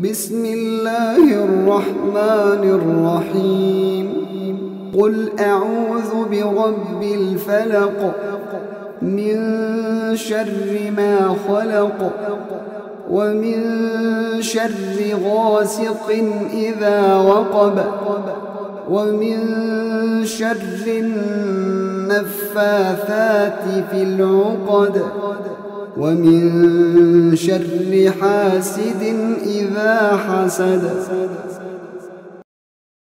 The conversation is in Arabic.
بسم الله الرحمن الرحيم قل أعوذ برب الفلق من شر ما خلق ومن شر غاسق إذا وقب ومن شر النفاثات في العقد ومن شر حاسد إذا حسد